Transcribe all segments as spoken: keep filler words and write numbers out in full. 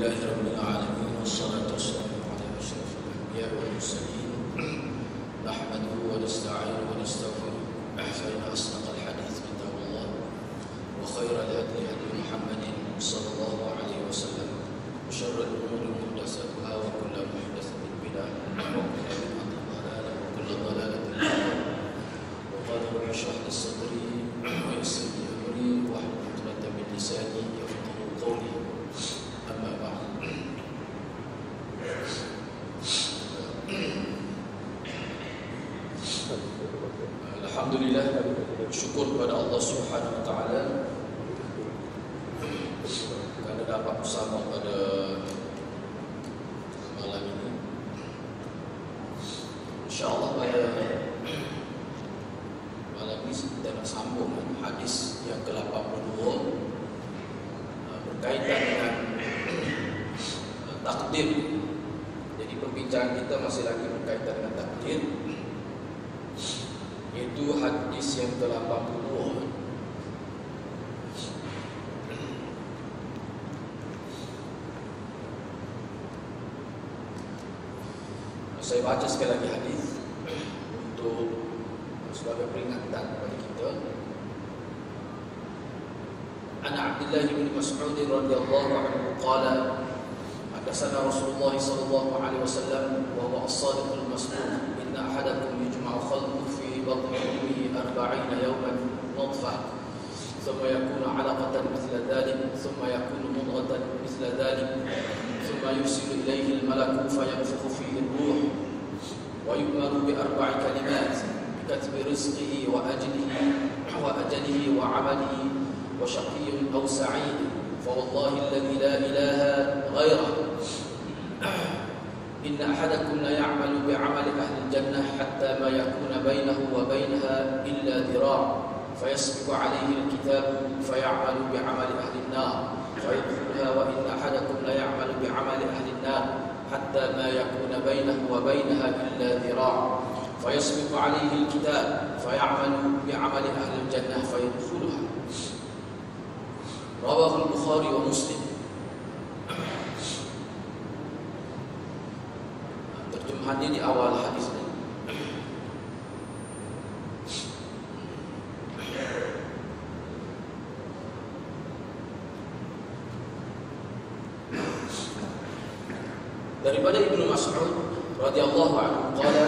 Alhamdulillahi Rabbil Alamin. Wassalatu wassalamu ala asyrafil anbiya wal mursalin. Nahmaduhu wa nasta'inuhu wa nastaghfiruh. Fa inna asdaqal hadits kitabullah wa khairal hadi hadi Muhammadin sallallahu alaihi wasallam. Wa syarrul umuri muhdatsatuha wa kullu muhdatsatin bid'ah wa kullu bid'atin dhalalah wa kullu dhalalatin fi an-nar. Wa qala rabbi shrah li sadri wa yassir li amri wahlul 'uqdatam min lisani yafqahu qawli. Amma ba'd. Alhamdulillah, syukur kepada Allah Subhanahu wa taala kerana dapat bersama pada malam ini. Insya-Allah pada malam ini kita nak sambung hadis yang ke lapan puluh dua berkaitan dengan takdir. Jadi perbincangan kita masih lagi berkaitan dengan takdir, itu hadis yang ke lapan puluh dua. Saya baca sekali lagi hadis untuk sebagai peringatan kepada kita. An Abdullah bin Mas'ud radhiyallahu anhu qala hadatsana Rasulullah sallallahu alaihi wasallam wa huwa as-sadiqul masduq inna ahadakum yujma'u khalquhu fi batni ummihi arba'ina yawman nutfah thumma yakunu 'alaqatan mithla dhalik thumma yakunu mudghatan mithla dhalik thumma yursilu ilayhi al-malaku fayanfukhu fihi ar-ruh wa yu'maru bi arba'i kalimat bikatbi rizqihi wa ajlihi wa ajalihi wa 'amalihi wa shaqiyyun aw sa'id fa wallahi alladhi la ilaha ghayruhu inna ahadakum la ya'malu bi'amali ahli al-jannah hatta ma yakuna bainahu wa bainaha illa dhira' fayasbiqu 'alayhi al-kitab fay'amalu bi'amali ahli an-nar fayadkhuluha wa inna ahadakum la ya'malu bi'amali ahli an-nar hatta ma yakuna bainahu wa bainaha illa dhira' fayasbiqu 'alayhi al-kitab fay'amalu bi'amali ahli al-jannah fayadkhuluha. Rawahu al-Bukhari wa Muslim. Terjemahannya di awal hadis ini. Daripada Ibnu Mas'ud radhiyallahu anhu qala,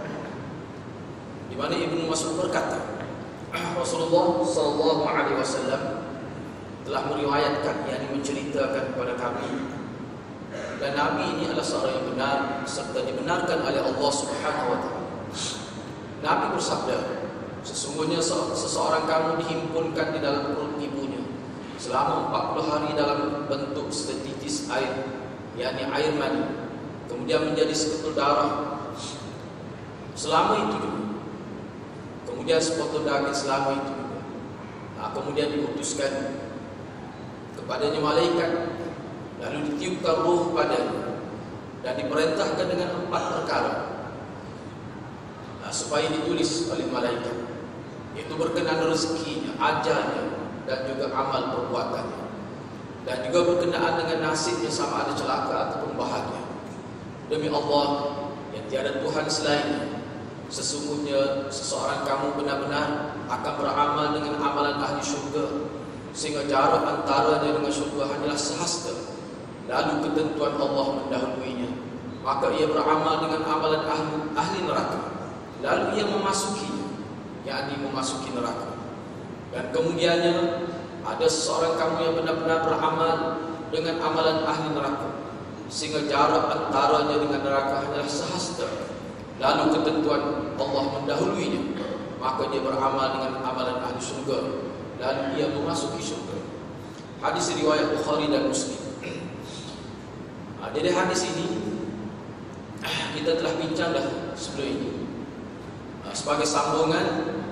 di mana Ibnu Mas'ud berkata, Rasulullah sallallahu alaihi wasallam telah meriwayatkan, yakni menceritakan kepada kami, dan Nabi ini adalah seorang yang benar serta dibenarkan oleh Allah Subhanahu wa taala. Nabi bersabda, sesungguhnya seseorang kamu dihimpunkan di dalam perut ibunya selama empat puluh hari dalam bentuk setitis air, yakni air mani, kemudian menjadi seketul darah selama itu juga, kemudian sepotong daging selama itu juga. Nah, kemudian diutuskan kepadanya malaikat, lalu ditiupkan ruh padanya dan diperintahkan dengan empat perkara, nah, supaya ditulis oleh malaikat, yaitu berkenaan rezekinya, ajalnya, dan juga amal perbuatannya, dan juga berkenaan dengan nasibnya, sama ada celaka ataupun bahagia. Demi Allah yang tiada Tuhan selainnya, sesungguhnya seseorang kamu benar-benar akan beramal dengan amalan ahli syurga, sehingga jarak antaranya dengan syurga hanyalah sehasta. Lalu ketentuan Allah mendahuluinya, maka ia beramal dengan amalan ahli, ahli neraka, lalu ia memasukinya, yakni memasuki neraka. Dan kemudiannya ada seseorang kamu yang benar-benar beramal dengan amalan ahli neraka, sehingga jarak antaranya dengan neraka hanyalah sehasta. Lalu ketentuan Allah mendahuluinya, maka dia beramal dengan amalan ahli syurga, lalu ia memasuki syurga. Hadis riwayat Bukhari dan Muslim. Nah, dari hadis ini kita telah bincang dah sebelum ini. Nah, sebagai sambungan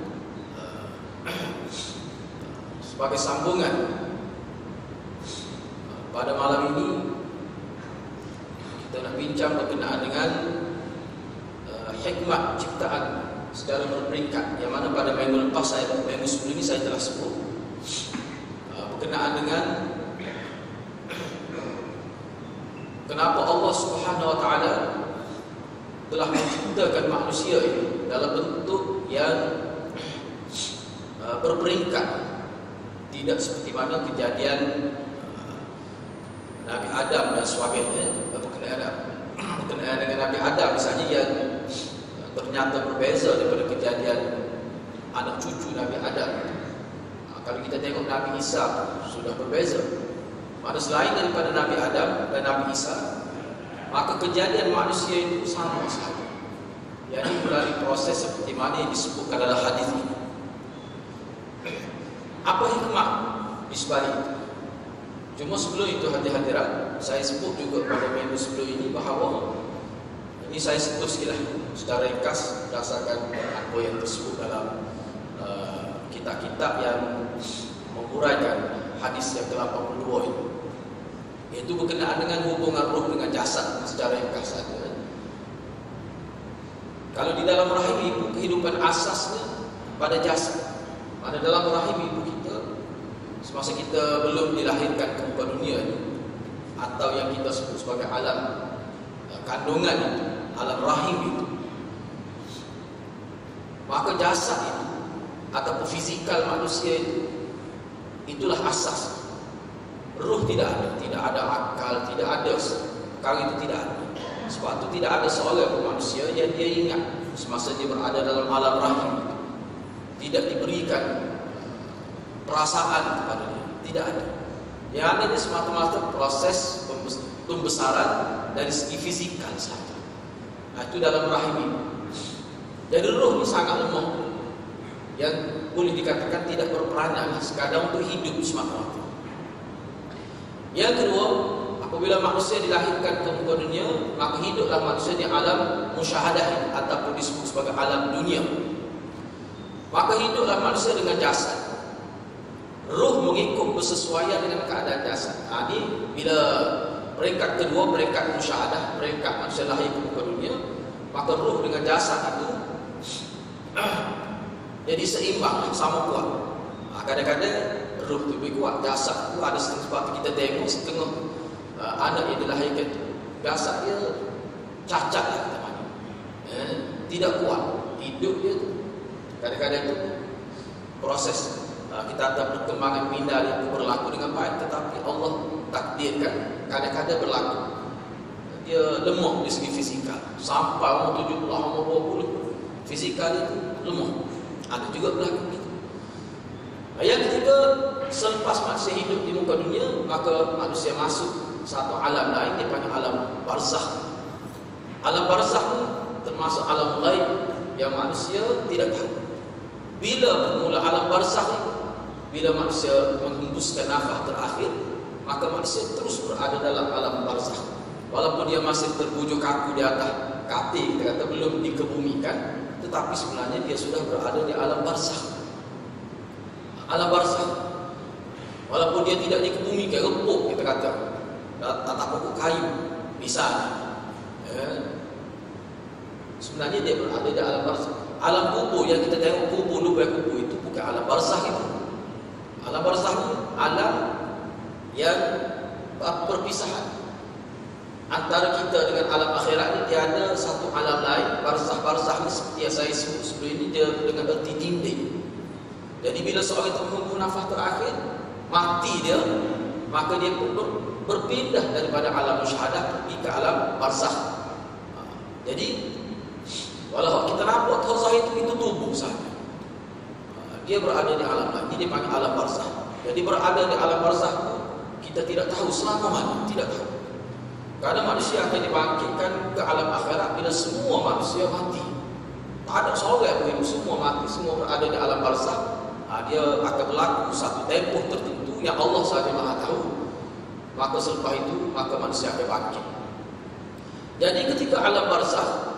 sebagai sambungan pada malam ini kita nak bincang berkenaan dengan uh, hikmat ciptaan secara berperingkat, yang mana pada minggu lepas saya, minggu sebelum ini saya telah sebut uh, berkenaan dengan kenapa Allah Subhanahu Wa Taala telah menciptakan manusia ini dalam bentuk yang uh, berperingkat, tidak seperti mana kejadian uh, Nabi Adam dan sebagainya berkenaan berkenaan dengan Nabi Adam misalnya yang uh, ternyata berbeza daripada kejadian anak cucu Nabi Adam. Uh, kalau kita tengok Nabi Isa sudah berbeza, mana selain daripada Nabi Adam dan Nabi Isa, maka kejadian manusia itu sama sahaja. Yang melalui proses seperti mana yang disebutkan dalam hadis ini. Apa hikmah di sebalik itu? Cuma sebelum itu hadirat, saya sebut juga pada minggu sebelum ini bahawa ini saya sebut sekilas secara ringkas berdasarkan apa yang tersebut dalam uh, kitab-kitab yang menguraikan hadis yang ke lapan puluh dua ini. Itu berkenaan dengan hubungan roh dengan jasad secara ringkas saja. Kalau di dalam rahim ibu, kehidupan asasnya pada jasad. Pada dalam rahim ibu kita, semasa kita belum dilahirkan ke muka dunia ini, atau yang kita sebut sebagai alam kandungan itu, alam rahim itu, maka jasad itu ataupun fizikal manusia itu, itulah asas. Ruh tidak ada, tidak ada akal, tidak ada perkara itu tidak ada. Sebab itu tidak ada seorang pun manusia yang dia ingat semasa dia berada dalam alam rahim itu. Tidak diberikan perasaan kepada dia, tidak ada. Yang ada dia semata-mata proses pembesaran dari segi fizikal saja. Nah, itu dalam rahim ini. Jadi ruh ini sangat lemah, yang boleh dikatakan tidak berperanan, sekadar untuk hidup semata-mata. Yang kedua, apabila manusia dilahirkan ke muka dunia, maka hiduplah manusia di alam musyahadah ataupun disebut sebagai alam dunia. Maka hiduplah manusia dengan jasad. Ruh mengikut bersesuaian dengan keadaan jasad. Ha, ini bila peringkat kedua, peringkat musyahadah, peringkat manusia lahir ke muka dunia, maka ruh dengan jasad itu jadi seimbang, sama kuat. Ha, kadang-kadang ruh itu lebih kuat, jasad itu ada setengah sebab kita tengok setengah uh, anak yang dilahirkan itu jasad dia cacat lah kita panggil, eh, tidak kuat hidup dia tu. Kadang-kadang itu proses uh, kita ada perkembangan minda itu berlaku dengan baik, tetapi Allah takdirkan kadang-kadang berlaku dia lemah dari segi fizikal sampai umur tujuh puluh, umur dua puluh, fizikal itu lemah. Ada juga berlaku gitu. Yang ketiga, selepas manusia hidup di muka dunia, maka manusia masuk satu alam lain, dia panggil alam barzakh. Alam barzakh termasuk alam ghaib yang manusia tidak tahu. Bila bermula alam barzakh, bila manusia menghembuskan nafas terakhir, maka manusia terus berada dalam alam barzakh. Walaupun dia masih terbujur kaku di atas kati, kita kata belum dikebumikan, tetapi sebenarnya dia sudah berada di alam barzakh. Alam barzakh, walaupun dia tidak dikebumikan, repuk kita kata, tatap pokok kayu misalnya, ya, sebenarnya dia berada di alam barzakh. Alam kubur yang kita tengok, kubur lubang kubur itu bukan alam barzakh itu. Alam barzakh itu alam yang perpisahan antara kita dengan alam akhirat ini. Dia ada satu alam lain. Barzakh-barzakh ini seperti yang saya sebut sebelum ini, dia dengan erti dinding. Jadi bila seorang itu menghembus nafas terakhir, mati dia, maka dia pun ber, berpindah daripada alam musyahadah pergi ke alam barzakh. Jadi walau kita nampak barzakh itu itu tubuh saja, dia berada di alam lain, dia panggil alam barzakh. Jadi berada di alam barzakh kita tidak tahu selama mana, tidak tahu. Karena manusia akan dibangkitkan ke alam akhirat bila semua manusia mati. Tak ada seorang yang hidup, semua mati, semua berada di alam barzakh. Ha, dia akan berlaku satu tempoh tertentu yang Allah sahaja Maha tahu. Maka selepas itu, maka manusia akan bangkit. Jadi ketika alam barzakh,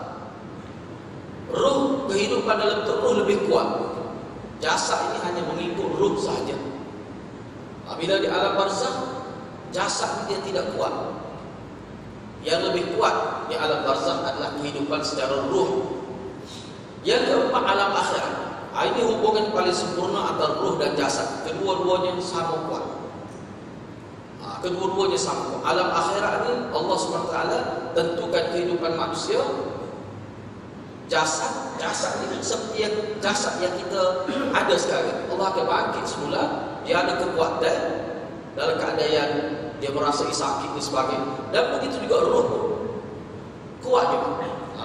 ruh, kehidupan dalam ruh lebih kuat. Jasad ini hanya mengikut ruh sahaja. Ha, bila di alam barzakh, jasad dia tidak kuat. Yang lebih kuat di alam barzakh adalah kehidupan secara ruh. Yang keempat, alam akhirat. Ini hubungan paling sempurna antara ruh dan jasad. Kedua-duanya sama kuat. kedua-duanya sama. Alam akhirat ni Allah subhanahu wa taala tentukan kehidupan manusia. Jasad, jasad ni seperti yang jasad yang kita ada sekarang. Allah akan bangkit semula. Dia ada kekuatan dalam keadaan dia merasa sakit dan sebagainya. Dan begitu juga roh kuat juga. Ha.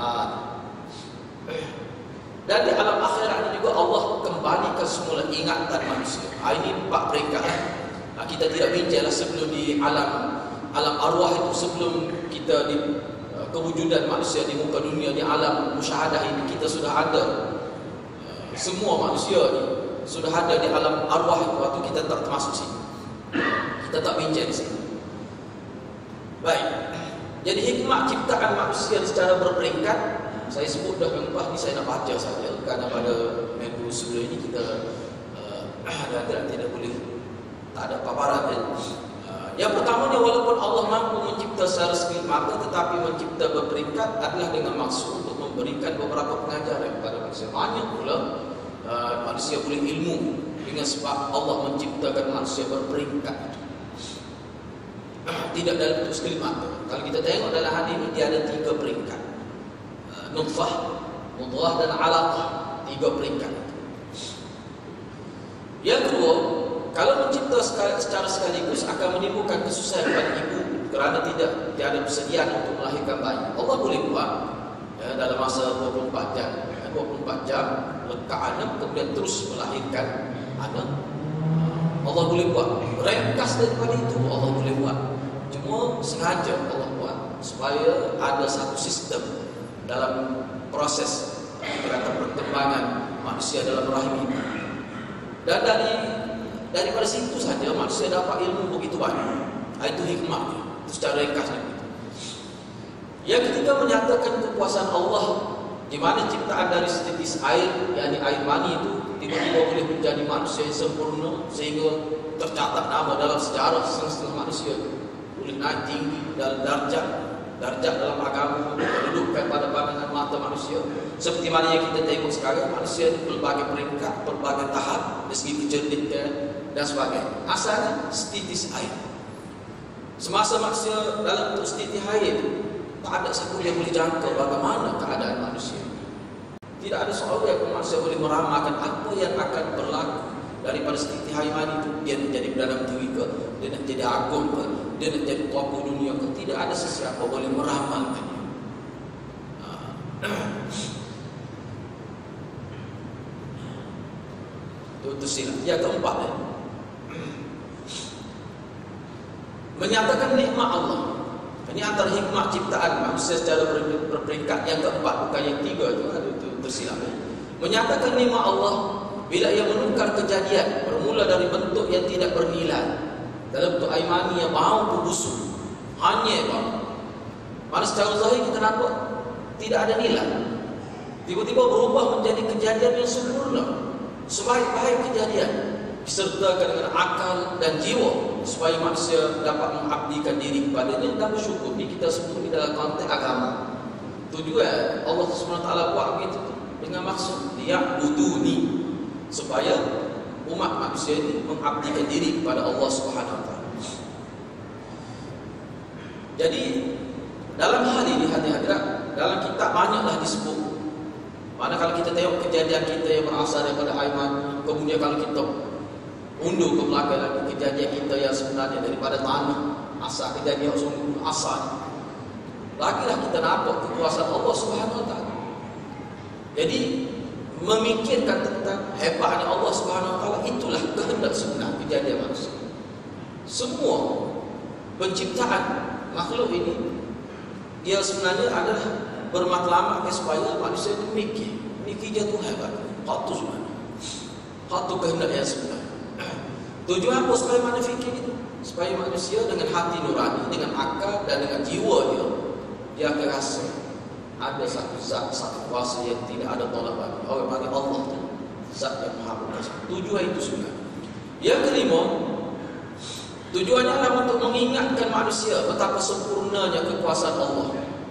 Dan di alam akhirat ini juga Allah kembalikan semula ingatan manusia. Ha, ini empat peringkat. Ha, kita tidak bincanglah sebelum di alam alam arwah itu, sebelum kita di uh, kewujudan manusia di muka dunia, di alam musyahadah ini kita sudah ada. Uh, semua manusia ni sudah ada di alam arwah itu, waktu kita tak termasuk sini. Kita tak bincang di sini. Baik. Jadi hikmah ciptaan manusia secara berperingkat, saya sebut dah lepas ni saya nak baca saja, kerana pada minggu sebelum ini kita uh, ada tidak, tidak boleh, tak ada paparan kan. Uh, yang pertamanya, walaupun Allah mampu mencipta secara sekali mata, tetapi mencipta berperingkat adalah dengan maksud untuk memberikan beberapa pengajaran kepada manusia. Banyak pula uh, manusia boleh ilmu dengan sebab Allah menciptakan manusia berperingkat. Tidak dalam bentuk sekali mata. Kalau kita tengok dalam hadis ini, dia ada tiga peringkat. Nutfah, mudghah dan alaqah. Tiga peringkat. Yang kedua, kalau mencipta secara sekaligus akan menimbulkan kesusahan pada ibu kerana tidak tiada persediaan untuk melahirkan bayi. Allah boleh buat ya, dalam masa dua puluh empat jam. dua puluh empat jam lekat anak, kemudian terus melahirkan anak. Allah boleh buat. Ringkas daripada itu Allah boleh buat. Cuma sengaja Allah buat supaya ada satu sistem dalam proses kata perkembangan manusia dalam rahim ini. Dan dari daripada situ saja manusia dapat ilmu begitu banyak. Itu hikmahnya. Itu secara ringkasnya. Yang ketiga, menyatakan kepuasan Allah di mana ciptaan dari setitis air, yakni air mani itu tiba-tiba boleh menjadi manusia yang sempurna sehingga tercatat nama dalam sejarah setengah manusia. Boleh naik tinggi dalam darjat, darjat dalam agama, dudukkan pada pandangan mata manusia. Seperti mana yang kita tengok sekarang, manusia itu berbagai peringkat, berbagai tahap, dari segi kecerdikan dan sebagainya. Asalnya setitis air. Semasa manusia dalam bentuk setitis air, tak ada siapa yang boleh jangka bagaimana keadaan manusia. Tidak ada seorang yang manusia boleh meramalkan apa yang akan berlaku daripada setitis air mani itu. Dia nak jadi Perdana Menteri ke, dia nak jadi agung ke, dia nak jadi tokoh dunia ke, tidak ada sesiapa boleh meramalkan. Itu, itu silap. Yang keempat, ya. Menyatakan nikmat Allah. Ini antara hikmah ciptaan manusia secara berperingkat. Yang keempat, bukan yang tiga itu, itu tersilap. Ya. Menyatakan nikmat Allah bila ia menukar kejadian bermula dari bentuk yang tidak bernilai dalam bentuk air mani yang bau busuk, hanya bau. Mana secara zahir kita nampak tidak ada nilai, tiba-tiba berubah menjadi kejadian yang sempurna, sebaik-baik kejadian, disertakan dengan akal dan jiwa supaya manusia dapat mengabdikan diri kepadanya dan bersyukur. Ini kita sebut di dalam konteks agama. Itu juga Allah subhanahu wa taala buat begitu dengan maksud liya'buduni, supaya umat manusia ini mengabdikan diri kepada Allah Subhanahu wa taala. Jadi dalam hal ini hadirat, dalam kitab banyaklah disebut. Mana kalau kita tengok kejadian kita yang berasal daripada air mani, kemudian kalau kita undur ke belakang lagi kejadian kita yang sebenarnya daripada tanah, asal kejadian sungguh asal. Lagilah kita nampak kekuasaan Allah Subhanahu wa taala. Jadi memikirkan tentang hebatnya Allah Subhanahu wa taala, itulah kehendak sebenar kejadian manusia. Semua penciptaan makhluk ini dia sebenarnya adalah bermatlamat supaya manusia itu mikir, mikir dia tu hebat. Hak tu sebenarnya. Hak tu kehendak yang sebenar. Tujuan apa supaya manusia fikir itu? Supaya manusia dengan hati nurani, dengan akal dan dengan jiwa dia, dia akan rasa ada satu zat, satu kuasa yang tidak ada tolak bagi. Orang bagi Allah tu zat yang maha kuasa. Tujuan itu sebenarnya. Yang kelima, tujuannya adalah untuk mengingatkan manusia betapa sempurnanya kekuasaan Allah,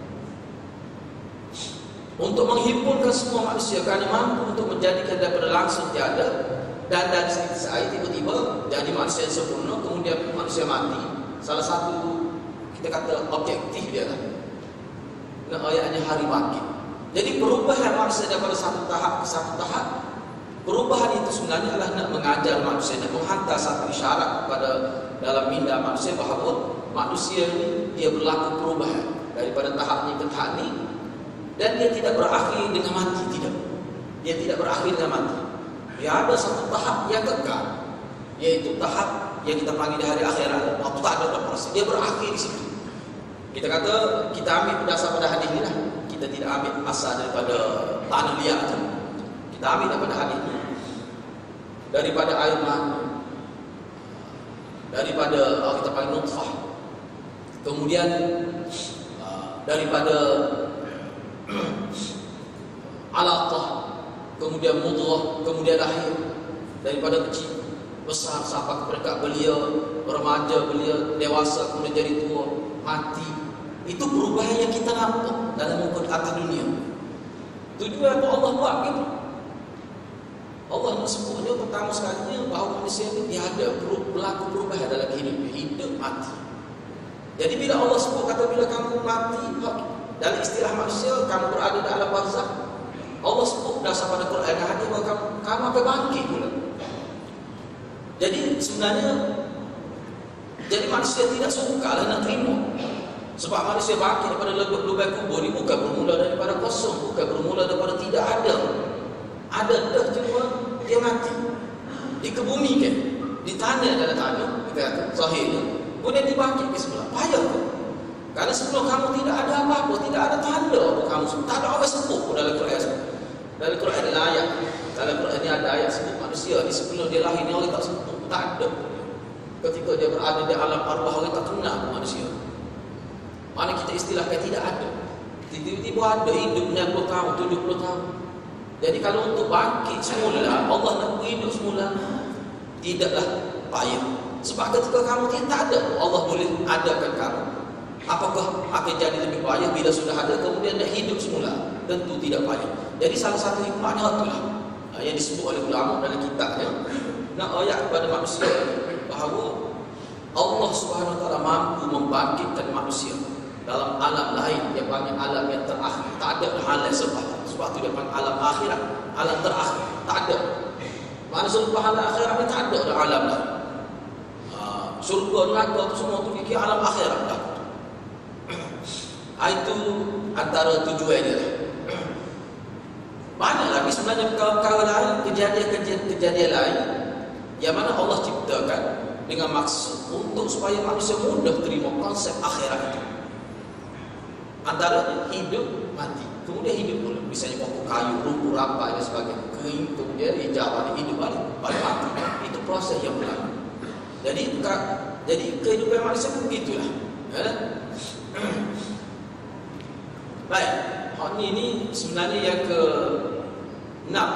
untuk menghimpunkan semua manusia kerana mampu untuk menjadikan daripada langsung tiada dan dari setitis air tiba-tiba jadi manusia yang sempurna, kemudian manusia mati salah satu kita kata objektif dia kan. Nah, ayatnya hari bangkit. Jadi perubahan manusia daripada satu tahap ke satu tahap, perubahan itu sebenarnya adalah nak mengajar manusia, nak menghantar satu isyarat kepada dalam minda manusia bahawa manusia ini dia berlaku perubahan daripada tahap ini ke tahap ini, dan dia tidak berakhir dengan mati, tidak. Dia tidak berakhir dengan mati. Dia ada satu tahap yang kekal, yaitu tahap yang kita panggil di hari akhirat. Waktu tak ada proses, dia berakhir di situ. Kita kata kita ambil berdasar pada hadis ini lah. Kita tidak ambil asal daripada tanah liat tu. Kita ambil daripada hadis ini, daripada air mani, daripada oh, kita panggil nutfah, kemudian uh, daripada alaqah, kemudian mudghah, kemudian lahir, daripada kecil besar sampai ke peringkat belia, remaja, belia, dewasa, kemudian jadi tua, mati. Itu perubahan yang kita nampak dalam muka atas dunia. Tujuan apa Allah buat gitu? Allah nak sebutnya pertama sekalinya bahawa manusia ini dia ada berlaku perubahan dalam hidup, hidup mati. Jadi bila Allah sebut kata bila kamu mati, dalam istilah manusia kamu berada dalam barzakh, Allah sebut dasar pada Quran dan hadis bahawa kamu, kamu akan bangkit pula. Jadi sebenarnya jadi manusia tidak suka lah nak terima. Sebab manusia bangkit daripada lubang kubur ini bukan bermula daripada kosong, bukan bermula daripada tidak ada. Ada dah, cuma dia mati, dikebumikan, ditanam dalam tanah, kita kata sahihnya, kemudian dibangkit ke sebelah. Payah tu. Karena sebelum kamu tidak ada apa-apa, tidak ada tanda apa kamu, tak ada orang sebut pun dalam Quran. Dalam Quran ada ayat, dalam Quran ini ada ayat sebut manusia ni sebelum dia lahir ni orang tak sebut, tak ada. Ketika dia berada di alam arwah orang tak kenal manusia. Mana kita istilahkan tidak ada. Tiba-tiba ada hidup enam puluh tahun, tujuh puluh tahun. Jadi kalau untuk bangkit semula, Allah nak hidup semula, tidaklah payah. Sebab ketika kamu tidak ada, Allah boleh adakan kamu. Apakah akan jadi lebih payah bila sudah ada kemudian nak hidup semula? Tentu tidak payah. Jadi salah satu hikmahnya itulah yang disebut oleh ulama dalam kitabnya, nak ayat kepada manusia bahawa Allah Subhanahu Wa Taala mampu membangkitkan manusia dalam alam lain, dia panggil alam yang terakhir. Tak ada hal yang selepas. Sebab tu dia panggil alam akhirat, alam terakhir. Tak ada. Mana selepas alam akhirat ni tak ada dah alam lain. Ha, syurga, neraka tu semua tu kira alam akhirat dah. Itu antara tujuannya. Banyak lagi sebenarnya perkara-perkara lain, kejadian-kejadian lain yang mana Allah ciptakan dengan maksud untuk supaya manusia mudah terima konsep akhirat itu. Antaranya hidup, mati, kemudian hidup pula. Misalnya pokok kayu, rumput, rampai dan sebagainya, kering, kemudian hijau, balik, hidup balik, balik mati. Itu proses yang berlaku. Jadi jadi kehidupan manusia pun begitulah. Ya? Baik, hal ini sebenarnya yang ke enam.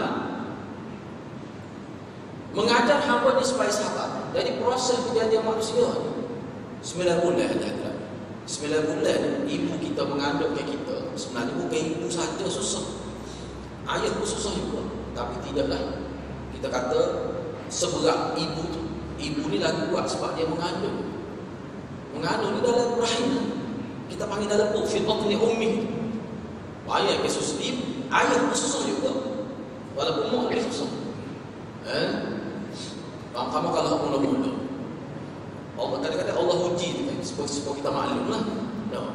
Mengajar hamba ni supaya sabar. Jadi proses kejadian manusia ni sembilan bulan saja. Sembilan bulan ibu kita mengandungkan kita. Sebenarnya bukan ibu saja susah, ayah pun susah juga. Tapi tidaklah kita kata seberat ibu tu. Ibu ni lagi kuat sebab dia mengandung. Mengandung ni dalam rahim. Kita panggil dalam buku fi batni ummi. Ayah ke susah, ibu, ayah pun susah juga. Walaupun mak lebih susah. Eh? Kamu kalau mula-mula Allah kadang-kadang Allah uji tu kan, supaya kita maklum lah. No.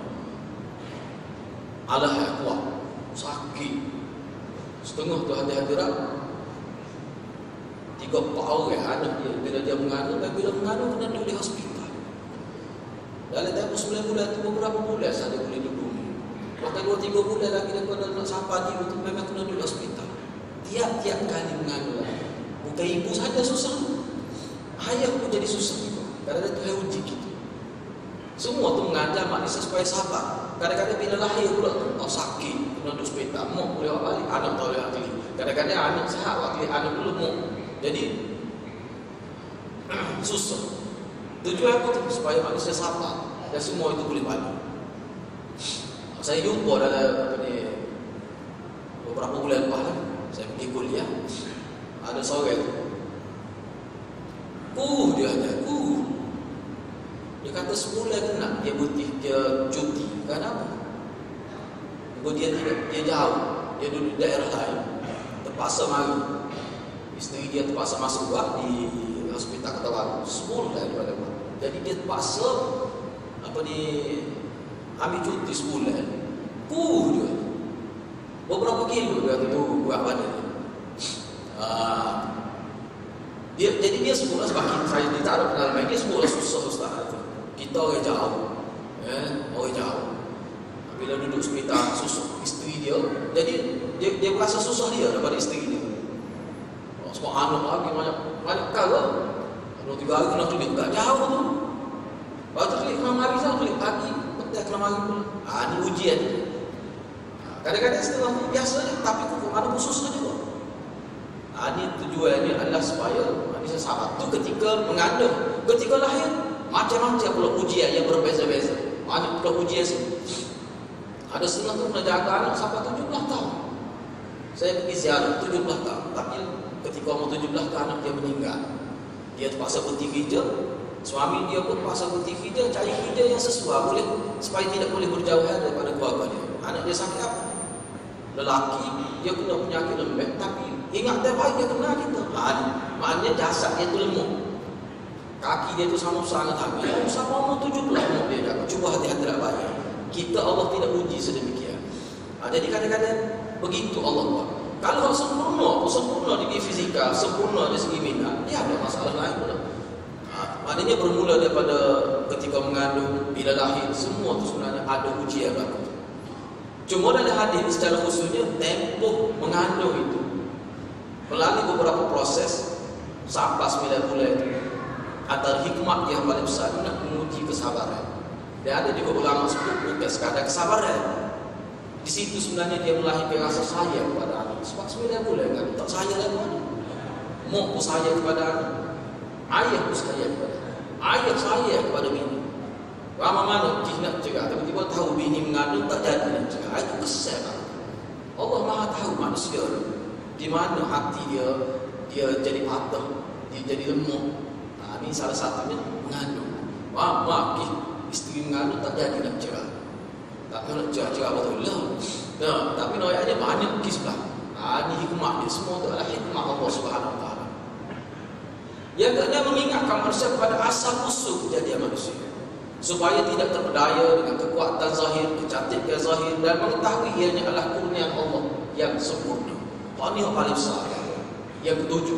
Allah yang kuat, sakit. Setengah tu hati-hati rak. Tiga empat orang anak dia, bila dia mengandung, dan bila mengandung kena duduk di hospital. Dalam tempoh sembilan bulan tu beberapa bulan saja boleh duduk. Bahkan dua tiga bulan lagi daripada nak sampai dia tu memang kena duduk di hospital. Tiap-tiap kali mengandung, bukan ibu saja susah, ayah pun jadi susah. Kadang-kadang Tuhan uji kita. Semua tu mengajar manusia supaya sabar. Kadang-kadang bila lahir pula tu, oh sakit, kena duduk hospital, mak boleh awak balik, anak tak boleh awak balik. Kadang-kadang anak sihat awak balik, anak dulu mak. Jadi susah. Tujuan apa tu? Supaya manusia sabar dan semua itu boleh balik. Saya jumpa dalam apa ni, beberapa bulan lepas lah, saya pergi kuliah. Ada seorang tu, Uh, dia ajar, uh Dia kata semula kena dia putih, dia cuti. Kenapa? Kalau dia tidak, dia jauh, dia duduk di daerah lain, terpaksa mari. Isteri dia terpaksa masuk buat di hospital Kota Baru. Semula dia pada buat. Jadi dia terpaksa apa ni ambil cuti sebulan. Puh dia. Beberapa kilo dia tu buat badan dia. Uh, dia jadi dia semula sebab kita saya ditaruh dalam dia semula susah ustaz. Kita orang jauh. Eh, orang jauh. Bila duduk hospital susah isteri dia, jadi dia dia merasa susah dia daripada isteri dia. Oh, sebab anak lagi banyak banyak kali. Kalau tiga hari kena tulis tak jauh tu. Lepas tu klik kena mari saya klik pagi, petang kena mari pula. Ah ni ujian. Kadang-kadang setengah ni biasa je, tapi kok ada khusus juga. Ah ni tujuannya adalah supaya manusia sahabat tu ketika mengandung, ketika lahir macam-macam pula ujian yang berbeza-beza. Banyak pula ujian sih. Ada setengah tu pernah jaga anak sampai tujuh belas tahun. Saya pergi ziarah tujuh belas tahun, tapi ketika umur tujuh belas tahun anak dia meninggal. Dia terpaksa berhenti kerja. Suami dia pun terpaksa berhenti kerja, cari kerja yang sesuai boleh supaya tidak boleh berjauhan daripada keluarga dia. Anak dia sakit apa? Lelaki dia kena penyakit lembek, tapi ingat dia baik dia kena kita. Ha, maknanya jasad dia tu lemah. Kaki dia tu sama sangat habis. Sama umur tujuh belas umur dia dah. Cuba hati-hati nak bayar. Kita Allah tidak uji sedemikian. Ha, jadi kadang-kadang begitu Allah buat. Kalau orang sempurna, sempurna di fizikal, sempurna dari segi minat, dia ada masalah lain pula. Ha, maknanya bermula daripada ketika mengandung, bila lahir, semua tu sebenarnya ada ujian bagus. Cuma dalam hadis secara khususnya tempoh mengandung itu melalui beberapa proses sampai sembilan bulan itu antara hikmah yang paling besar nak menguji kesabaran. Dan ada juga ulama sebut bukan sekadar kesabaran. Di situ sebenarnya dia melahirkan rasa sayang kepada anak. Sebab sembilan bulan kan tak sayang lagi mana. Mak pun sayang kepada anak. Ayah pun sayang kepada anak. Ayah sayang kepada bini. Ramai mana dia nak cakap, tiba-tiba tahu bini mengandung tak jadi nak cakap. Itu kesal. Allah Maha tahu manusia di mana hati dia dia jadi patah, dia jadi lemah. Nah, ini salah satunya mengandung. Wah, mak isteri mengandung tak jadi nak cakap. Tak nak cakap betul lah. Nah, tapi noyaknya banyak kisah. Ah, ini hikmah dia semua itu adalah hikmah Allah Subhanahu Wa Taala. Yang kedua mengingatkan manusia kepada asal usul kejadian manusia, supaya tidak terpedaya dengan kekuatan zahir, kecantikan zahir dan mengetahui ianya adalah kurnia Allah yang sempurna. Ini yang paling besar. Yang ketujuh,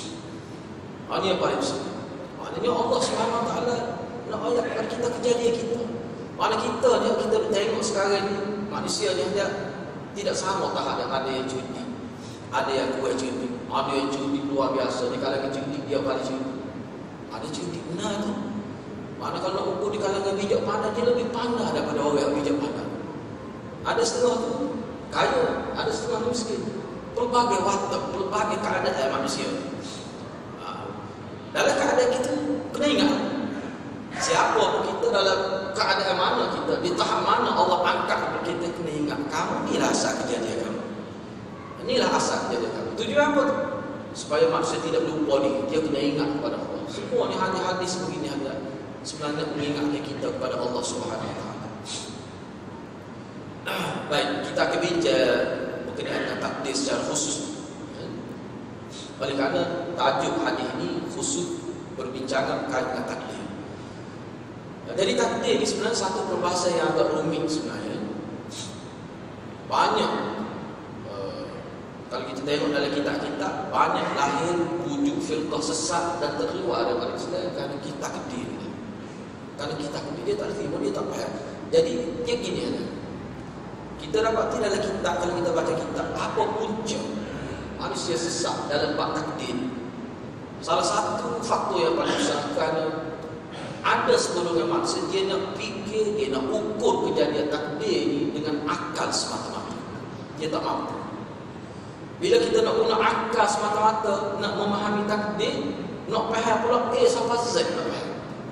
ini yang paling besar. Maknanya Allah Subhanahu Wa Taala nak ayat kepada kita kejadian kita. Mana kita ni kita tengok sekarang ni manusia ni dia tidak sama tahap yang ada yang cuti, ada yang kuat cuti, ada yang cuti luar biasa. Di kalangan cuti dia paling cuti, ada cuti benar tu. Mana kalau nak ukur di kalangan bijak pandai, dia lebih pandai daripada orang yang bijak pandai. Ada setengah tu kaya, ada setengah miskin. Pelbagai watak, pelbagai keadaan manusia. Dalam keadaan kita kena ingat, siapa pun kita dalam keadaan mana kita, di tahap mana Allah angkat kita, kena ingat kamu inilah asal kejadian kamu. Inilah asal kejadian kamu. Tujuan apa tu? Supaya manusia tidak lupa diri, dia kena ingat kepada Allah. Semua ni hadis-hadis begini ada sebenarnya mengingatkan kita kepada Allah Subhanahu Wa Taala. Baik, kita akan bincang berkenaan dengan takdir secara khusus. Oleh kerana tajuk hadis ini khusus berbincangan berkait dengan takdir. Jadi takdir ini sebenarnya satu perbahasan yang agak rumit sebenarnya. Banyak uh, kalau kita tengok dalam kitab-kitab, banyak lahir wujud firqah sesat dan terkeluar daripada Islam kerana kita takdir. Kerana kita dia tak terima, dia tak faham. Jadi dia gini ada. Kita dapat dalam kitab, kalau kita baca kitab, apa punca manusia sesat dalam bab takdir. Salah satu faktor yang paling besar kerana ada sebahagian manusia dia nak fikir, dia nak ukur kejadian takdir ini dengan akal semata-mata. Dia tak mampu. Bila kita nak guna akal semata-mata nak memahami takdir, nak faham pula A sampai Z nak faham.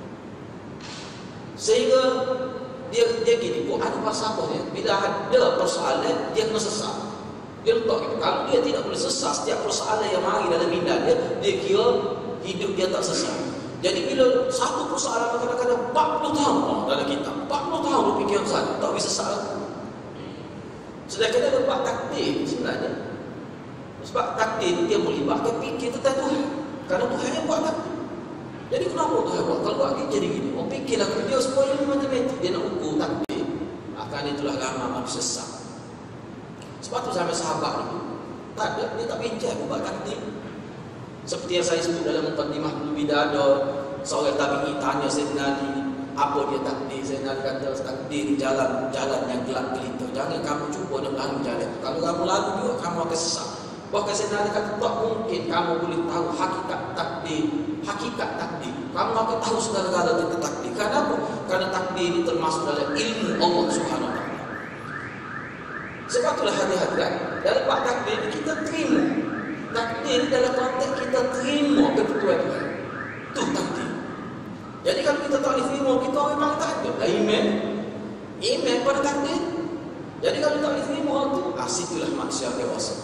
Sehingga dia dia gini, oh, ada pasal apa dia? Bila ada persoalan dia kena sesat. Dia letak gitu. Kalau dia tidak boleh sesat setiap persoalan yang mari dalam minda dia, dia kira hidup dia tak sesat. Jadi bila satu persoalan kadang-kadang empat puluh tahun oh, dalam kitab. empat puluh tahun dia fikir salah, tak bisa salah. Sedangkan dia buat takdir sebenarnya. Sebab takdir dia melibatkan fikir tentang Tuhan. Kerana Tuhan yang buat takdir. Jadi kenapa Tuhan buat? Kalau buat jadi gini, orang fikirlah dia semua ilmu matematik, dia nak ukur takdir. Akan itulah ramai manusia sesat. Sebab tu sampai sahabat itu tak ada, dia tak bincang buat takdir. Seperti yang saya sebut dalam Muqaddimah Al-Bidah, ada seorang tabi'i tanya Sayyidina Ali, apa dia takdir? Sayyidina Ali kata, takdir jalan jalan yang gelap gelita. Jangan kamu cuba nak lalu jalan. Kalau kamu lalu juga, kamu akan sesat. Bahkan Sayyidina Ali kata, tak mungkin kamu boleh tahu hakikat takdir. Hakikat takdir, kamu akan tahu segala-gala tentang takdir. Kenapa? Karena takdir ini termasuk dalam ilmu Allah Subhanahu Wa Taala. Sebab itulah hati-hati dalam bab takdir kita terima. Takdir dalam konteks kita terima ketentuan Tuhan. Itu takdir. Jadi kalau kita tak boleh terima, kita memang tak ada iman. Iman pada takdir. Jadi kalau tak boleh terima itu, ah, situlah manusia dewasa.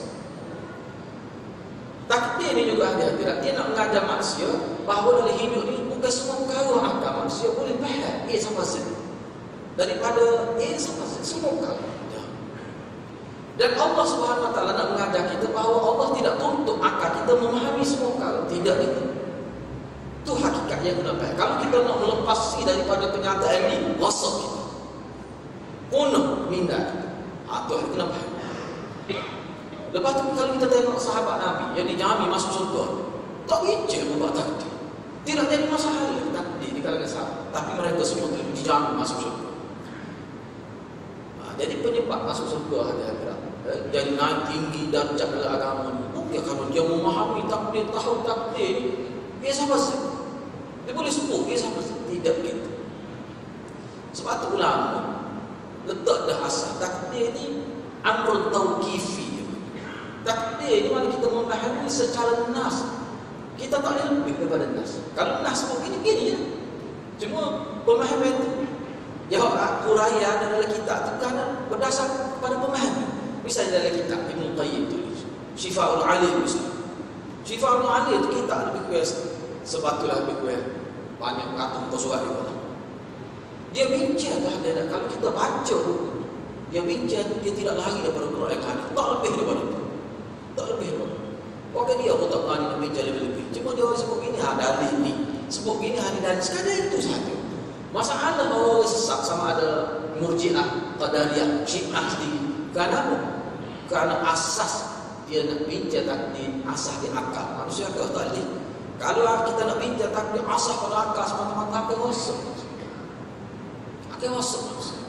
Takdir ni juga ada hati. Dia nak mengajar manusia bahawa dalam hidup ni bukan semua perkara akal manusia boleh faham. Ia sama saja. Daripada ia sama saja semua perkara. Dan Allah Subhanahu Wa Taala nak mengajar kita bahawa Allah tidak tuntut akal kita memahami semua perkara. Tidak itu. Itu hakikat yang kena faham. Kalau kita nak melepasi daripada kenyataan ini, rosak kita. Punah minda kita. Ah, tu kena faham. Lepas tu kalau kita tengok sahabat Nabi yang dijamin masuk surga, tak bincang membuat takdir. Tidak jadi masalah takdir di kalangan sahabat. Tapi mereka semua dijamin masuk surga. Ha, jadi penyebab masuk surga ada akhirat. Eh, jadi naik tinggi darjat dalam agama ni. Bukan kalau dia memahami takdir, tahu takdir, dia sama saja. Dia boleh sebut, dia sama saja. Tidak begitu. Sebab tu ulama letak dah asal takdir ni amrul tauqifi. Takdir ni mana kita memahami secara nas. Kita tak boleh lebih daripada nas. Kalau nas semua gini-gini ya. Cuma pemahaman itu yang huraian dalam kitab itu kerana berdasar kepada pemahaman. Misalnya dalam kitab Ibn Qayyim tulis Syifa'ul Alim misalnya. Syifa'ul Alim itu kitab lebih kurang sebatulah lebih kurang banyak ratus muka surat dia. Dia bincang dah dia kalau kita baca buku, dia bincang dia tidak lari daripada Quran yang hadis. Tak lebih daripada itu. Tak lebih pun. Pokoknya dia pun tak berani nak bincang lebih-lebih. Cuma dia orang sebut gini, ha, dalih ni. Sebut gini, hari dalih. Sekadar itu sahaja. Masalah orang sesat sama ada Murji'ah, Qadariyah, Syiah sendiri. Kerana apa? Kerana asas dia nak bincang takdir, asas dia akal. Manusia akan tak boleh. Kalau kita nak bincang takdir, asas pada akal semata-mata akan rosak. Akan rosak.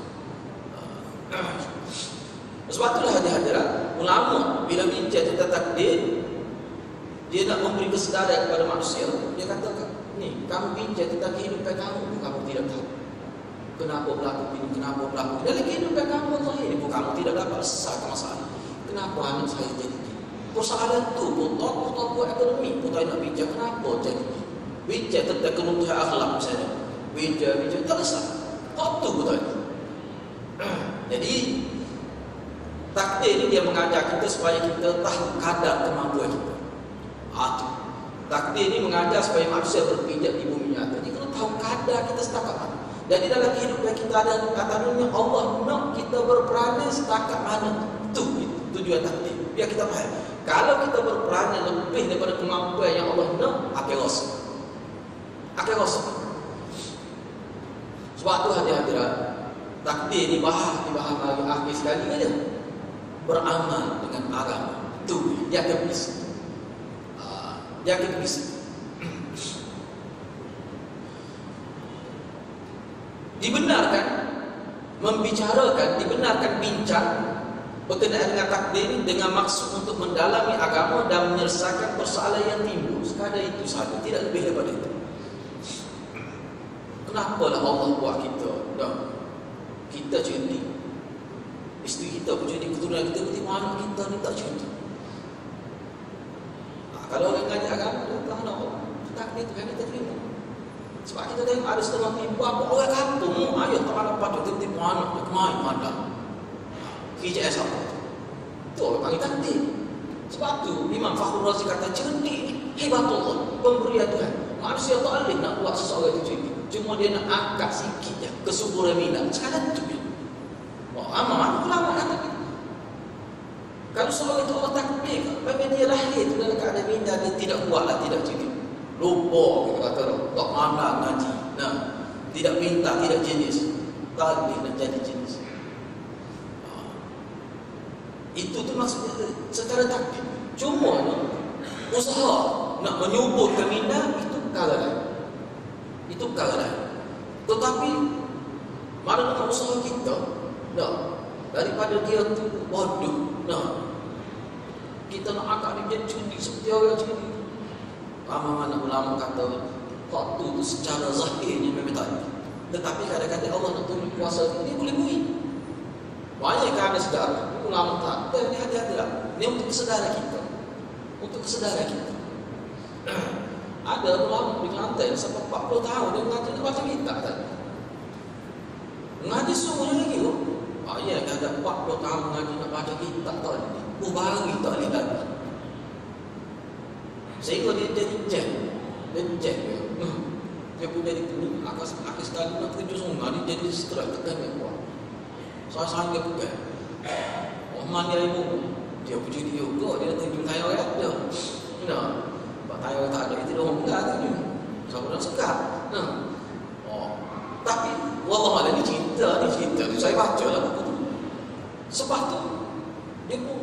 Sebab itulah hadirat ulama bila bincang tentang takdir, dia nak memberi kesedaran kepada manusia. Dia katakan, ni kamu bincang tentang kehidupan kamu, kamu tidak tahu kenapa berlaku ini, kenapa berlaku dalam kehidupan kamu zahir pun kamu tidak dapat selesaikan masalah. Kenapa anak saya jadi begini? Persoalan tu pun tokoh-tokoh ekonomi pun tak nak bincang kenapa jadi begini. Bincang tentang kemudahan akhlak misalnya, bincang-bincang tak besar. Tak tu pun tak. Jadi takdir ini dia mengajar kita supaya kita tahu kadar kemampuan kita. Ha, takdir ini mengajar supaya manusia berpijak di bumi nyata. Jadi kita tahu kadar kita setakat mana. Jadi dalam kehidupan kita ada kata dunia Allah nak kita berperanan setakat mana. Itu tujuan takdir. Biar kita faham. Kalau kita berperanan lebih daripada kemampuan yang Allah nak, akan rosak. Akan rosak. Sebab tu hadirat takdir ni bahas dibahas lagi akhir sekali aja. Beramal dengan agama itu dia akan bisa uh, dia akan bisa dibenarkan membicarakan, dibenarkan bincang berkenaan dengan takdir dengan maksud untuk mendalami agama dan menyelesaikan persoalan yang timbul. Sekadar itu sahaja, tidak lebih daripada itu. Kenapalah Allah buat kita dah kita cerdik, isteri kita pun jadi keturunan kita, berarti anak kita ni tak cerdik. Nah, kalau orang ngajar agama, dia tahu nak takdir Tuhan kita terima. Sebab kita tengok ada setengah tiba apa orang kampung, ayah tak ada patut tiba-tiba anak dia kemai madam. K J S apa tu? Itu orang panggil takdir. Sebab tu Imam Fakhrul Razi kata cerdik ni hebat Allah, pemberian Tuhan. Manusia tak boleh nak buat seseorang itu cerdik. Cuma dia nak angkat sikit je kesuburan minat. Sekarang tu je. Wah, amat ulama kata gitu. Kalau seorang itu Allah takdir, bagaimana dia lahir itu dalam keadaan minat, dia tidak kuatlah, tidak jenis. Lupa, kita kata, tak pandang ngaji. Nah, tidak minta, tidak jenis. Tak boleh nak jadi jenis. Itu tu maksudnya secara takdir. Cuma usaha nak menyuburkan minat itu perkara lain. Itu perkara lain. Tetapi mana dengan usaha kita, nah, daripada dia tu bodoh, nah, kita nak angkat dia menjadi judi seperti orang judi. Mana ulama kata hak tu tu secara zahirnya memang tak ada. Tetapi kadang-kadang Allah nak tunjuk kuasa dia boleh buat. Banyak kerana sejarah ulama tak, dan ini hati-hati lah. Ini untuk kesedaran kita, untuk kesedaran kita. Ada ulama di Kelantan sampai empat puluh tahun dia mengaji nak baca kitab tadi. Mengaji semuanya lagi tu. Ah ya, ada empat puluh tahun mengaji nak baca kitab tadi. Oh baru tak boleh lagi. Sehingga dia jadi jam, dia jam dia. Dia pun jadi penuh. Akas akas sekali nak kerja semua dia jadi stres tekan yang kuat. Saya sangat bukan. Orang dia ibu dia puji dia juga, dia tunjuk tayar dia. Nah, bak tayar tak ada itu dah orang enggak tu. Siapa nak sekat. Nah. Oh. Tapi wallah ada ni cerita, ni cerita tu saya baca lah buku tu. Sebab tu dia pun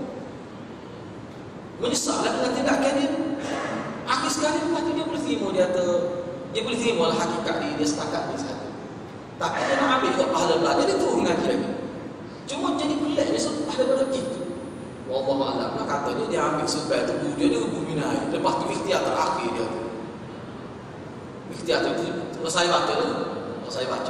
menyesal dengan tindakan dia. Akhir sekali lepas tu dia boleh terima dia tu, dia boleh terima lah hakikat dia, dia setakat dia satu. Tapi dia nak ambil juga pahala belajar, dia turun ngaji lagi. Cuma jadi pelik dia sebab ada pada gitu. Wallahualam, nak katanya dia ambil sebab tu dia dia rebus minai. Lepas tu ikhtiar terakhir dia tu. Ikhtiar tu selesai baca tu, selesai baca.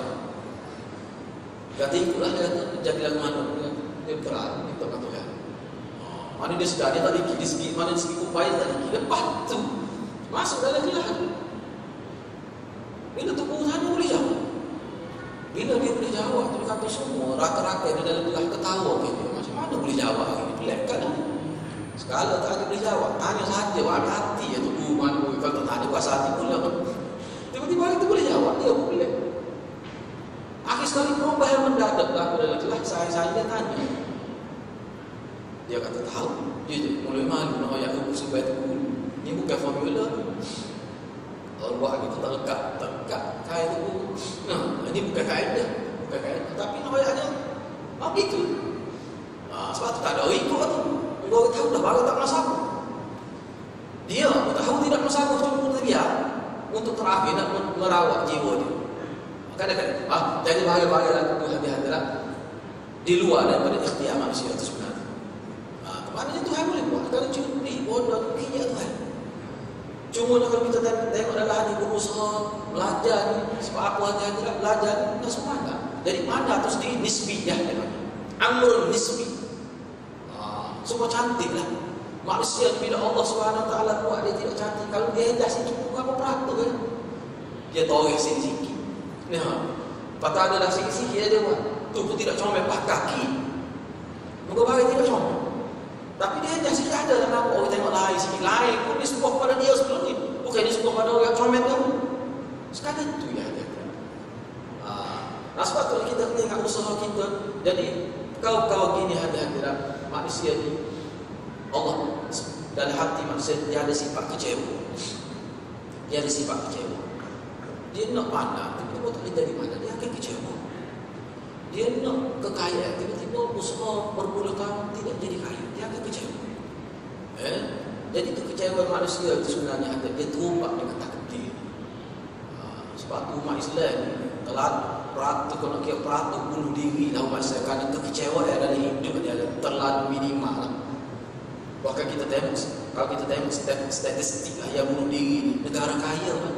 Kata ikutlah dia kata, jadilah mana dia, dia berat, dia tak kata kan. Mana dia sedar, dia tak dikit, di segi, mana di segi upaya tak dikit. Lepas tu, masuk dalam kelahan. Bila tu pengusaha dia boleh jawab. Bila dia boleh jawab, dia kata semua rata-rata dia dalam kelah ketawa ke dia. Macam mana boleh jawab ini? Pelik kan? Sekala tak ada boleh jawab. Tanya saja, ambil hati ya tu. Mana boleh, kalau tak ada kuasa hati pula. Tiba-tiba itu boleh jawab, dia boleh. Akhir sekali perubahan mendadak berlaku dalam kelah. Saya-saya dia tanya. Dia kata tahu. Dia je mulai malu nak ayat aku supaya tu. Ini bukan formula. Kalau buat gitu tak lekat, tak lekat. Kain tu, nah, ini bukan kaedah, bukan kaedah. Tapi nak ayatnya, ah gitu. Ah, sebab tu tak ada ikut tu. Orang tahu dah baru tak masalah. Dia tahu tidak masalah cuma untuk dia, untuk terakhir nak merawat jiwa dia. Kadang-kadang, ah jadi bahaya-bahaya tu hati-hati lah. Di luar daripada ikhtiar manusia itu sebenarnya. Ah, maknanya Tuhan boleh buat. Kalau curi, bodoh, kaya Tuhan. Cuma kalau kita tengok dalam hati berusaha, belajar ni, sebab apa hati-hati lah, belajar ni, dah semangat. Dari mana tu sendiri nisbiyah dia. Amrun nisbi. Ah, semua cantik lah. Manusia bila Allah subhanahu wa taala buat dia tidak cantik. Kalau dia hendak sini cukup berapa peratus kan? Dia toreh sikit-sikit. Nah, patah adalah sikit-sikit dia buat. Tu pun tidak comel pakai kaki. Muka bagai tidak comel. Tapi dia dah sikit ada lah nampak orang tengok lain sikit lain pun dia sebuah kepada dia sebelum ni. Bukan dia sebuah kepada orang comel tu. Sekadar tu ya dia. Nah, sebab tu kita kena ingat usaha kita. Jadi kau-kau gini hadirat manusia ni Allah dalam hati manusia dia ada sifat kecewa. Dia ada sifat kecewa. Dia nak pandang tiba-tiba tak dari mana dia akan kecewa. Dia nak kekayaan, tiba-tiba usaha berpuluh tahun tidak jadi kaya, dia akan kecewa. Eh? Jadi kekecewaan manusia itu sebenarnya ada, dia terumpak dengan takdir. Ha, sebab tu umat Islam ni, telah peratus, kalau kira peratus bunuh diri lah umat Islam, kerana kekecewaan yang ada hidup dia terlalu minimal lah. Bahkan kita tengok, kalau kita tengok statistik lah yang bunuh diri ni, negara kaya kan.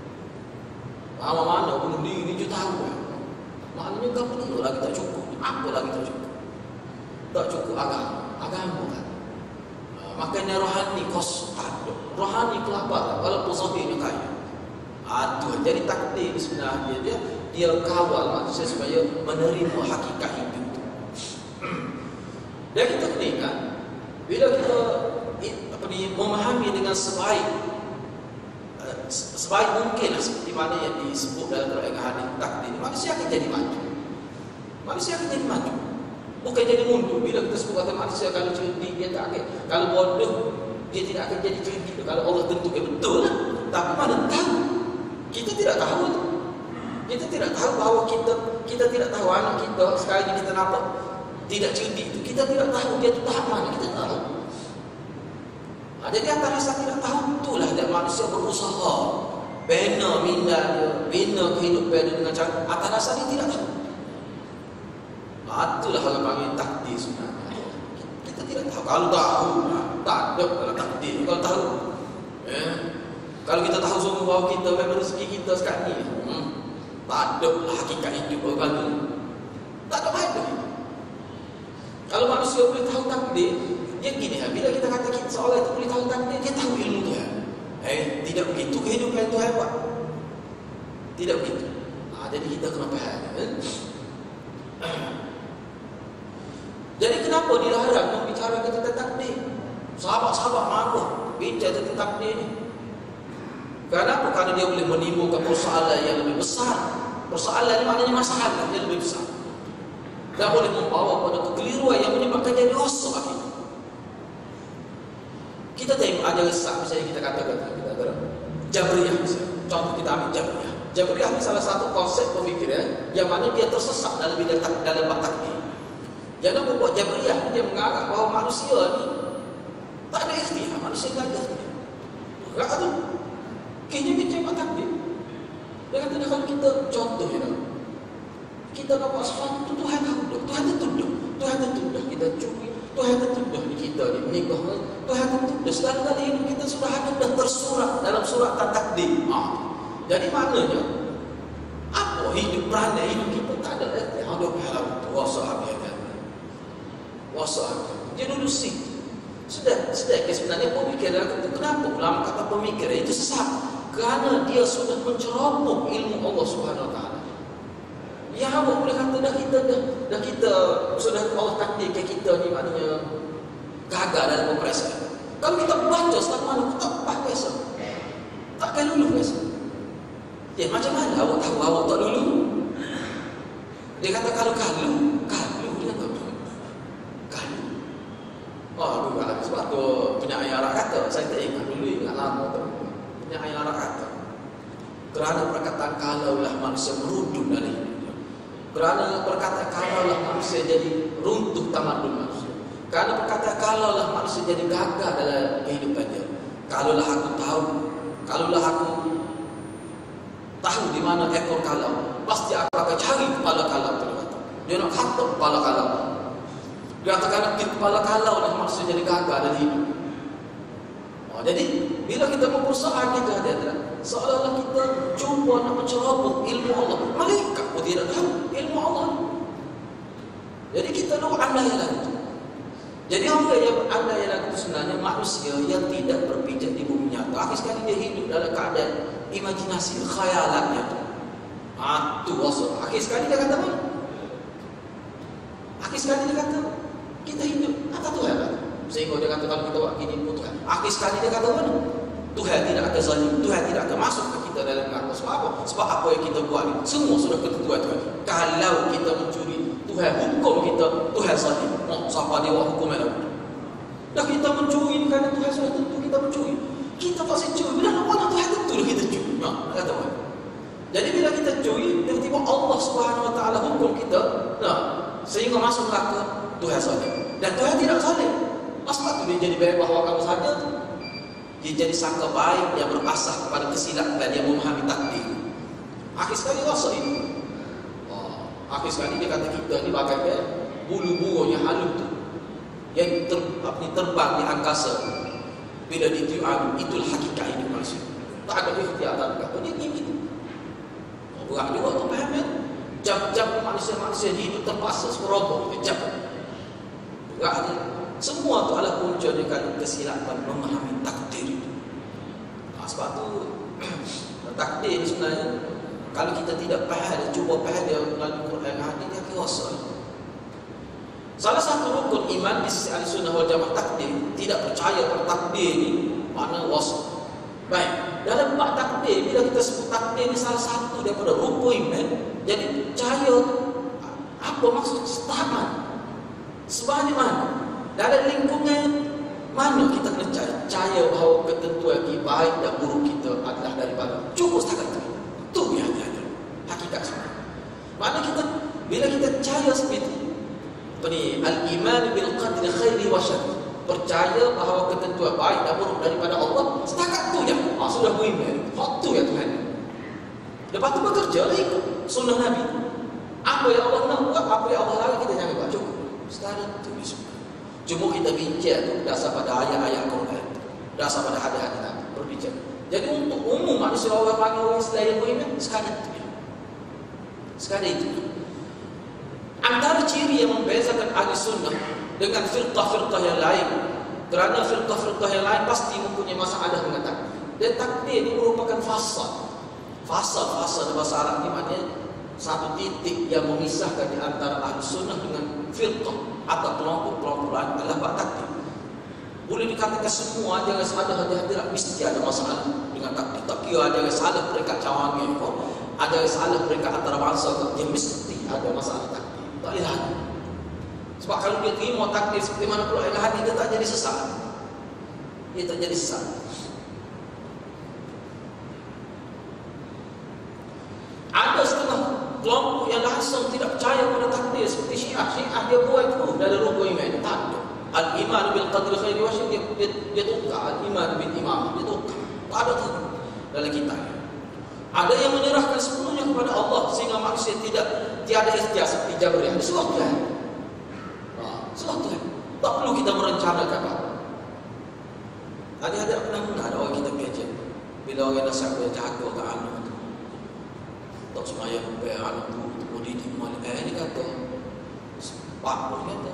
Mana-mana bunuh diri ni jutaan kan. Maknanya tak perlu lagi tak cukup. Apa lagi tak cukup? Tak cukup agama. Agama kan. Makanya rohani kos ada. Rohani kelapa walaupun zahirnya kaya. Aduh, jadi takdir sebenarnya dia dia kawal manusia supaya menerima hakikat hidup itu. Dan kita kena ingat bila kita apa ni memahami dengan sebaik sebaik mungkin seperti mana yang disebut dalam Quran hadis takdir, manusia akan jadi maju. Manusia akan jadi maju, bukan jadi mundur. Bila kita sebut kata manusia kalau cerdik dia tak akan, kalau bodoh dia tidak akan jadi cerdik. Kalau Allah tentukan betul lah. Tapi mana tahu? Kita tidak tahu itu. Kita tidak tahu bahawa kita kita tidak tahu anak kita sekarang ini kita nampak tidak cerdik itu. Kita tidak tahu dia itu tahap mana. Kita tak tahu. Nah, jadi antara rasa tidak tahu itulah dan manusia berusaha bina minda dia, bina kehidupan dia dengan cara atas rasa dia tidak tahu. Nah, itulah orang panggil takdir sebenarnya. Kita tidak tahu. Kalau tahu, tak ada kalau takdir. Kalau tahu, eh, kalau kita tahu semua bahawa kita memang rezeki kita sekarang ni, hmm, tak ada lah hakikat hidup orang ni. Tak ada mana. Kalau manusia boleh tahu takdir, dia gini, bila kita kata kita seolah itu boleh tahu takdir, dia tahu ilmu Tuhan. Eh, tidak begitu kehidupan Tuhan buat. Tidak begitu. Nah, jadi kita kena faham. Eh? Jadi kenapa dilarang membicarakan tentang takdir? Sahabat-sahabat marah bincang tentang takdir ni. Kenapa? Kerana dia boleh menimbulkan persoalan yang lebih besar. Persoalan ni maknanya masalah yang lebih besar. Dan boleh membawa pada kekeliruan yang menyebabkan jadi rosak akhirnya. Kita tengok ada resah, misalnya kita katakan kita ada Jabriyah misalnya. Contoh kita ambil Jabriyah. Jabriyah ni salah satu konsep pemikiran yang mana dia tersesat dalam bidang dalam bab takdir. Jangan membuat Jabriyah dia mengarah bahawa manusia ni tak ada ikhtiar, manusia tak ada ikhtiar. Enggak tu. Kini bincang bab takdir. Dia kata kalau kita contoh ya. Kita nak buat sesuatu tu Tuhan tahu dah. Tuhan tentu dah. Tuhan tentu dah kita curi. Tuhan tentu dah kita ni menikah. Tuhan tentu dah segala kali ini kita sudah ada dah tersurat dalam surat takdir. Ha. Jadi maknanya apa hidup perangai hidup kita tak ada erti. Ada pahala puasa habis kan. Puasa habis. Dia dulu sih. Sudah, sudah sebenarnya pemikiran itu kenapa ulama kata pemikiran itu sesat? Kerana dia sudah menceroboh ilmu Allah Subhanahu Wa Taala. Ya awak boleh kata dah kita dah, dah kita sudah Allah takdirkan kita ni maknanya gagal dalam operasi. Kalau kita baca satu mana kita pakai sah. Takkan lulu biasa. Ya macam mana awak tahu awak tak lulu? Dia kata kalau kalau kalau dia kata kalau. Oh bukan sebab tu punya ayah Arab kata saya tak ingat dulu ingat lama tu. Punya ayah Arab kata kerana perkataan kalaulah manusia merundung dari kerana perkataan kalaulah manusia jadi runtuh tamadun manusia. Kerana perkataan kalaulah manusia jadi gagal dalam kehidupan dia. Kalaulah aku tahu, kalaulah aku tahu di mana ekor kalau, pasti aku akan cari kepala kalau tu. Dia nak kata kepala kalau. Dia katakan kepala kalaulah manusia jadi gagal dalam hidup. Oh, jadi bila kita mempersoalkan kita ada seolah-olah kita cuba nak menceroboh ilmu Allah. Malaikat pun tidak tahu ilmu Allah. Jadi kita nak andai lagi. Jadi orang yang andai lagi itu sebenarnya manusia yang tidak berpijak di bumi nyata. Akhir sekali dia hidup dalam keadaan imajinasi, khayalannya tu. Ah, tu wasal. Akhir sekali dia kata apa? Akhir sekali dia kata kita hidup atas Tuhan. Sehingga dia kata kalau kita buat gini pun Tuhan. Akhir sekali dia kata mana? Tuhan tidak akan zalim, Tuhan tidak akan masuk ke kita dalam neraka. Sebab apa? Sebab apa yang kita buat ni semua sudah ketentuan Tuhan. Kalau kita mencuri, Tuhan hukum kita, Tuhan zalim. Oh, siapa dia buat hukum mana? Dah kita mencuri kerana Tuhan sudah tentu kita mencuri. Kita pasti curi. Bila nak buat Tuhan tentu kita curi. Nah, kata Tuhan. Jadi bila kita curi, tiba-tiba Allah Subhanahu Wa Taala hukum kita, nah, sehingga masuk neraka, Tuhan zalim. Dan Tuhan tidak zalim. Sebab tu dia jadi bebas bahawa kamu saja tu. Dia jadi sangka baik yang berasas kepada kesilapan yang memahami takdir. Akhir sekali rasa itu. Oh, akhir sekali dia kata kita ni bagaikan bulu burung yang halus tu. Yang ter, apa ni, terbang di angkasa. Bila ditiup angin, itulah hakikat hidup manusia. Tak ada ikhtiar tak kata dia ni gitu. Oh, berat juga tu faham kan? Jam-jam manusia-manusia hidup terpaksa seroboh kita jam. Berat dia. Semua tu adalah punca dengan kesilapan memahami takdir itu. Nah, sebab tu takdir ni sebenarnya kalau kita tidak faham, cuba faham dia melalui Quran hadis dia akan rasa. Salah satu rukun iman di sisi Ahlussunnah wal Jamaah takdir, tidak percaya pada takdir ni makna rasa. Baik. dalam bab takdir, bila kita sebut takdir ni salah satu daripada rukun iman. Jadi percaya apa maksud tahapan sebanyak mana dalam lingkungan mana kita kena percaya bahawa ketentuan baik dan buruk kita adalah daripada cukup setakat itu. Itu yang ada hakikat sebenarnya. Maknanya kita bila kita percaya seperti apa ni, al-iman bil qadri khairi wa syarri, percaya bahawa ketentuan baik dan buruk daripada Allah, setakat tu je. Ah, sudah beriman. Hak tu ya Tuhan. Lepas tu bekerja lah ikut sunnah Nabi. Apa yang Allah nak buat, apa yang Allah larang, kita jangan buat. Cukup. Setakat tu je. Cuma kita bincang tu dasar pada ayat-ayat Quran, dasar pada hadis-hadis Nabi, berbincang. Jadi untuk umum manusia orang panggil orang Islam yang beriman, sekadar itu je. Sekadar itu. Antara ciri yang membezakan ahli sunnah dengan firqah-firqah yang lain, kerana firqah-firqah yang lain pasti mempunyai masalah dengan takdir. Dan takdir ini merupakan fasal. Fasal-fasal dalam bahasa Arab ini maknanya satu titik yang memisahkan di antara ahli sunnah dengan firqah atau kelompok-kelompok lain adalah bab takdir. Boleh dikatakan semua jangan salah hadirat mesti ada masalah dengan takdir. Tak kira ada yang salah peringkat cawangan kau, ada yang salah peringkat antara bangsa kau, dia mesti ada masalah takdir. Tak boleh lagi. Sebab kalau dia terima takdir seperti mana pula yang hati, dia tak jadi sesat. Dia tak jadi sesat. Ada setengah kelompok yang langsung tidak percaya pada takdir seperti Syiah. Syiah dia buat itu dari rukun iman. Tak ada. Al-iman bil qadri khairi wa syarri, dia, dia, dia tukar. Al-iman bil imam, dia tukar. Tak ada tu dalam kitab. Ada yang menyerahkan sepenuhnya kepada Allah sehingga manusia tidak tiada ikhtiar seperti Jabriyah. Suruh Tuhan. Ha, suruh Tuhan. Tak perlu kita merencanakan apa. Ada-ada pernah ada orang kita kejap. Bila orang nasihat dia jaga ke anak tu. Tak semaya bayar anak tu, tu dia di mana. Eh, dia kata, apa dia kata?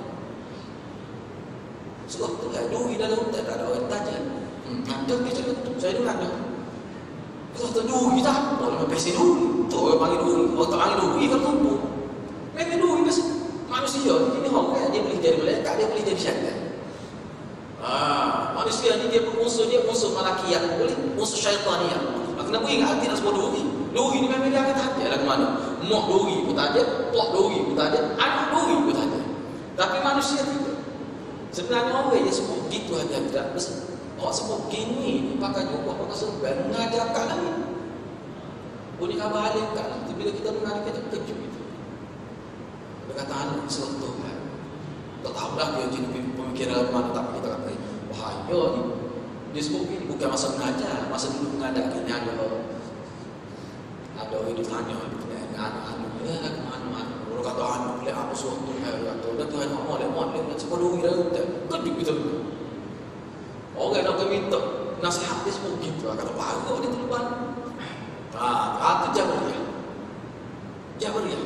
Suruh Tuhan. Duri dalam hutan, tak ada orang tajam. Hmm, ada kejap tu. Saya dengar ada. Kita kata duri tak? Oh, memang pasti duri. Tu orang panggil duri. Orang tak panggil duri kan tumpuk. Memang duri pasti. Manusia ni, ini orang kan, dia boleh jadi malaikat, dia boleh jadi syaitan. Ah, manusia ni dia musuh dia musuh malakiyah, boleh musuh syaitaniyah. Kenapa ingat hati nak sebut duri? Duri ni memang dia akan tajam lah ke mana. Mak duri pun tajam, tok duri pun tajam, anak duri pun tajam. Tapi manusia tidak. Sebenarnya orang dia sebut gitu hanya tidak besar. Awak sebut gini, pakai jubah, pakai serban, mengajarkan lagi. Boleh khabar alimkan lah. Bila kita mengajar, kita kejut itu. Dia kata, anak suruh Tuhan. Tak tahulah dia jadi pemikiran mana, tapi kita kata, bahaya ni. Dia sebut gini, bukan masa mengajar. Masa dulu mengajar, gini ada ada orang ditanya, anak-anak, ya, anak-anak. Orang kata, anak, boleh apa suruh Tuhan? Dia kata, dan Tuhan, boleh, boleh, boleh. Sebab dulu kita kejut kita. Orang nak minta nasihat dia semua begitu. Kata parah dia terlepas. Ah, itu Jabriyah. Jabriyah.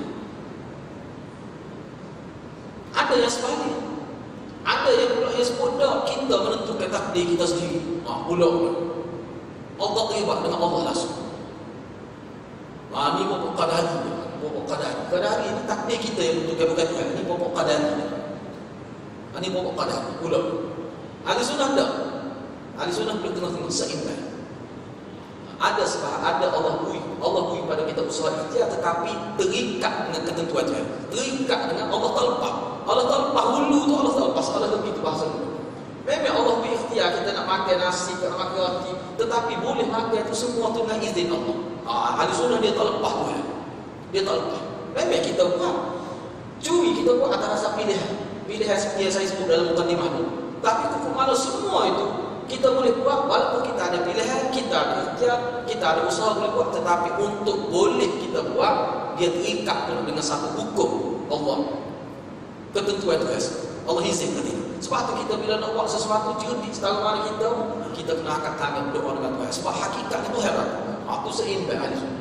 Ada yang sebalik. Ada yang pula yang sebut dah kita menentukan takdir kita sendiri. Ah, pula Allah terlibat dengan Allah langsung. Ah, ni pokok qadari. Pokok qadari. Qadari ni takdir kita yang menentukan, bukan Tuhan. Ni pokok qadari. Ah, ni pokok qadari. Pula. Ahli sunnah tak? Ahli sunnah boleh tengah-tengah seimbang. Ada sebab ada Allah beri, Allah beri pada kita usaha ikhtiar, tetapi terikat dengan ketentuan Tuhan. Terikat dengan Allah terlepas. Allah terlepas hulu tu Allah terlepas. Allah begitu bahasa dulu. Memang Allah beri ikhtiar, kita nak makan nasi, kita nak makan roti, tetapi boleh makan itu semua tu dengan izin Allah. Ah, ahli sunnah dia terlepas Tuhan. Dia terlepas. Memang kita buat. Curi kita buat atas rasa pilihan. Pilihan seperti yang saya sebut dalam mukadimah dulu. Tapi kalau semua itu kita boleh buat, walaupun kita ada pilihan, kita ada ikhtiar, kita ada usaha boleh buat, tetapi untuk boleh kita buat, dia terikat dengan satu hukum Allah, ketentuan Tuhan. Allah izinkan dia. Sebab tu kita bila nak buat sesuatu cerdik setara mana kita, kita kena angkat tangan berdoa dengan Tuhan. Sebab hakikat itu heran. Aku seimbang ahli sunnah.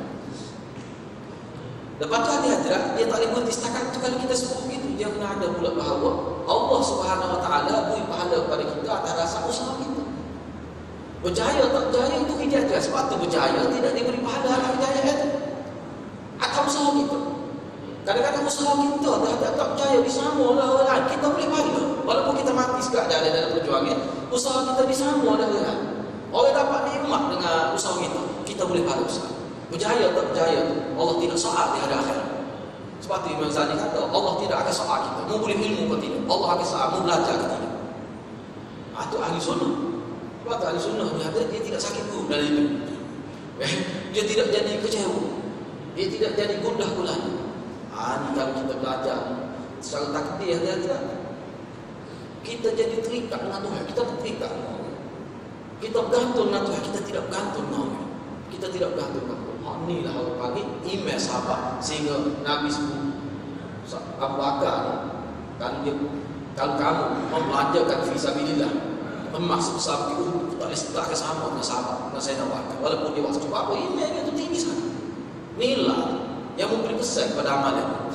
Lepas tu hadirat, dia tak boleh berhenti setakat itu. Kalau kita sebut begitu, dia kena ada pula bahawa Allah Subhanahu Wa Taala beri pahala kepada kita atas dasar usaha kita. Berjaya tak berjaya itu hidayah. Sebab tu berjaya tidak diberi pahala atas hidayah itu. Atas usaha kita. Kadang-kadang usaha kita terhadap tak berjaya disama oleh orang lain, kita boleh pahala. Walaupun kita mati sekejap dalam perjuangan, usaha kita disama oleh orang lain. Orang dapat nikmat hormat dengan usaha kita, kita boleh pahala besar. Berjaya tak berjaya, Allah tidak soal di hari akhirat. Sebab tu Imam Ghazali kata, Allah tidak akan soal kita, mau boleh ilmu ke tidak, Allah akan soal mau belajar ke tidak. Ah, itu ahli sunnah. Sebab tu ahli sunnah ni ada, dia tidak sakit perut dalam hidup. Dia tidak jadi kecewa, dia tidak jadi gundah gulana. Ah, ni kalau kita belajar secara takdir dia tidak, kita jadi terikat dengan Tuhan, kita terikat dengan Allah. Kita bergantung dengan Tuhan, kita tidak bergantung dengan Allah. Kita tidak bergantung dengan Allah. Ha, inilah orang panggil email sahabat. Sehingga Nabi sebut Abu Bakar ni, kalau dia, kalau kamu membelanjakan fisabilillah emas sebesar itu, tak boleh tak akan sama dengan sahabat, dengan saya Abu Bakar. Walaupun dia waktu cuba apa, email itu tinggi sangat. Inilah yang memberi kesan pada amalan.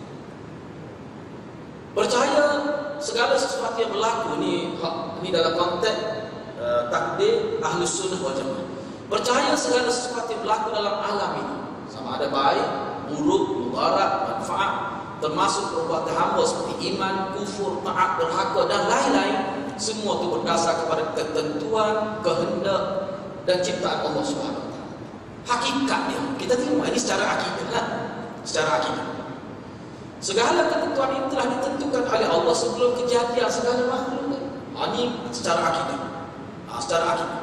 Percaya segala sesuatu yang berlaku ni, ni dalam konteks uh, takdir Ahlus Sunnah wal Jamaah. Percaya segala sesuatu yang berlaku dalam alam ini, sama ada baik, buruk, mudarat, manfaat, termasuk perbuatan hamba seperti iman, kufur, taat, derhaka dan lain-lain, semua itu berdasar kepada ketentuan, kehendak dan ciptaan Allah Subhanahu Wa Taala. Hakikatnya kita terima ini secara akidah lah, secara akidah. Segala ketentuan ini telah ditentukan oleh Allah sebelum kejadian segala makhluk. Ini secara akidah. Ha, secara akidah.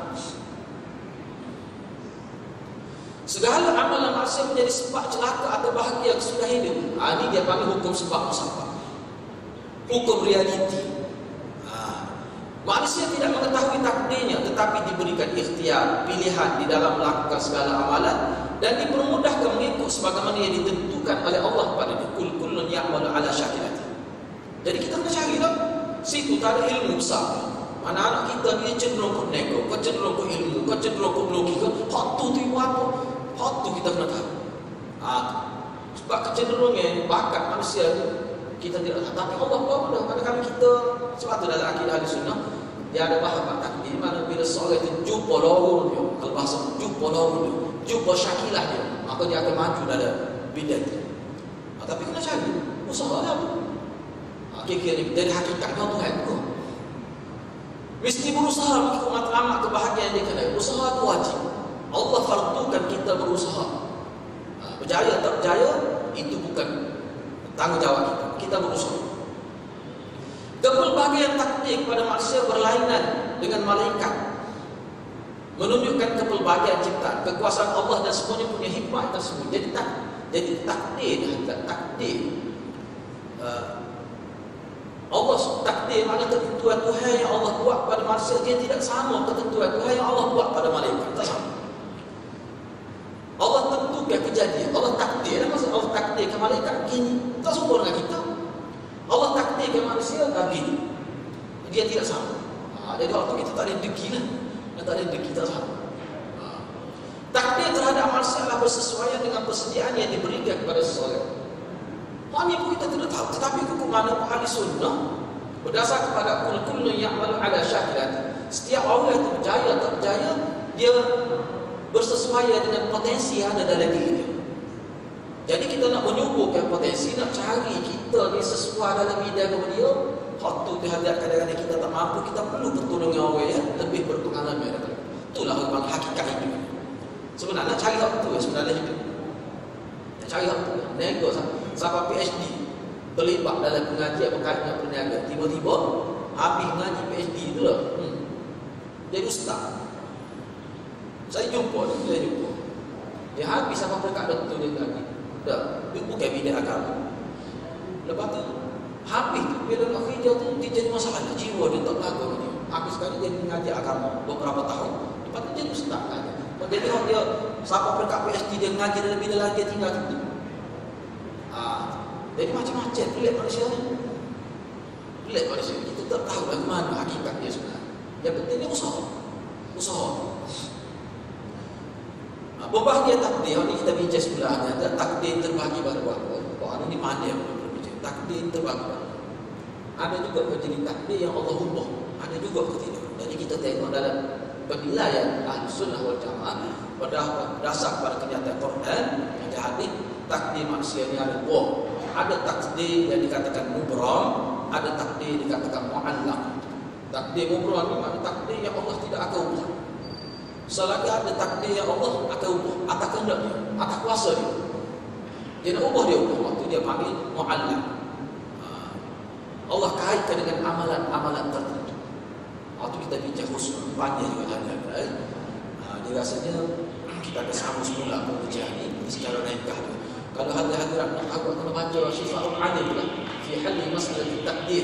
Segala amalan manusia menjadi sebab celaka atau bahagia kesudah hidup. Ha, ini dia panggil hukum sebab musabab. Hukum realiti. Ha. Manusia tidak mengetahui takdirnya, tetapi diberikan ikhtiar, pilihan di dalam melakukan segala amalan dan dipermudahkan mengikut sebagaimana yang ditentukan oleh Allah pada dia. Kul kullun ya'malu ala syakilati. Jadi kita kena cari lah. Situ tak ada ilmu besar. Anak-anak kita ni cenderung ke nego, ke cenderung ke ilmu, ke cenderung ke logika. Hak tu tu ibu apa? Hak tu kita kena tahu. Ha, sebab kecenderungan bakat manusia tu kita tidak tahu. Tapi Allah tahu dah. Kadang-kadang kita, sebab tu dalam akidah Ahli Sunnah, dia ada bahagian takdir mana bila seorang itu jumpa lorong dia, kalau bahasa jumpa lorong dia, jumpa syakilah dia, maka dia akan maju dalam bidang itu. Ha, tapi kena cari usaha lah tu. Ha, kira-kira ni dari hakikatnya Tuhan tu. Mesti berusaha mengikut matlamat kebahagiaan dia kena. Usaha tu wajib. Allah fardukan kita berusaha. Ha, berjaya tak berjaya itu bukan tanggungjawab kita. Kita berusaha. Kepelbagaian takdir kepada manusia berlainan dengan malaikat menunjukkan kepelbagaian ciptaan, kekuasaan Allah dan semuanya punya hikmah tersebut. Jadi tak, jadi takdir dan takdir. Uh, Allah takdir makna ketentuan Tuhan yang Allah buat pada manusia, dia tidak sama ketentuan Tuhan yang Allah buat pada malaikat. Tak sama. Allah tentukan kejadian, Allah takdir. Maksud Allah takdir ke malaikat gini, tak sama dengan kita. Allah takdir ke manusia gini, dia tidak sama. Ha, jadi waktu kita tak ada degi lah, tak ada degi tak sama. Ha. Takdir terhadap manusia adalah bersesuaian dengan persediaan yang diberikan kepada seseorang. Hal ini pun kita tidak tahu. Tetapi hukum mana Ahli Sunnah berdasar kepada kul kullun ya'malu ala syakilati. Setiap orang itu berjaya atau berjaya, dia bersesuaian dengan potensi yang ada dalam diri dia. Jadi kita nak menyuburkan potensi, nak cari kita ni sesuai dalam bidang kepada dia. Hak tu terhadap kadang-kadang kita tak mampu, kita perlu pertolongan orang yang lebih berpengalaman. Itulah orang hakikat hidup. Sebenarnya cari hak tu sebenarnya hidup. Cari hak tu. Nego sampai P H D terlibat dalam pengajian berkait dengan perniaga. Tiba-tiba habis mengaji P H D tu lah. Hmm. Jadi ustaz. Saya jumpa dia, saya jumpa. Dia habis sampai berkat doktor dia lagi. Dah, dia bukan bidang agama. Lepas tu habis tu bila nak kerja tu dia jadi masalah jiwa dia tak lagu dia. Habis sekali dia mengaji agama beberapa tahun. Lepas tu jadi ustaz aja. Jadi kalau dia sampai berkat P H D dia mengaji dalam bidang lagi dia tinggal tu. Ah, jadi macam-macam pelik manusia ni. Pelik manusia. Kita tak tahu bagaimana hakikat dia sebenarnya. Yang penting dia usaha. Usaha. Ah, berbahagia takdir ni kita bincang sebelahnya. Ada takdir terbagi pada berapa. Orang ni pandai berbincang. Takdir terbagi pada. Ada juga jenis takdir yang Allah ubah. Ada juga tidak. Jadi kita tengok dalam penilaian Ahli Sunnah wal Jamaah berdasar pada kenyataan Quran yang hadis. Takdir manusia ni ada dua. Ada takdir yang dikatakan mubram, ada takdir dikatakan mu'allaq. Takdir mubram ni makna takdir yang Allah tidak akan ubah. selagi ada takdir yang Allah akan ubah atas kehendak dia, atas kuasa dia. Dia nak ubah, dia ubah. Waktu dia panggil mu'allaq. Allah kaitkan dengan amalan-amalan tertentu. Waktu kita bincang khusus panjang juga ada. Right? Dia rasanya kita akan sambung semula pengajian ini secara ringkas. Kalau hadirat nak aku kena baca Syifaul Alim lah fi halli masalah takdir.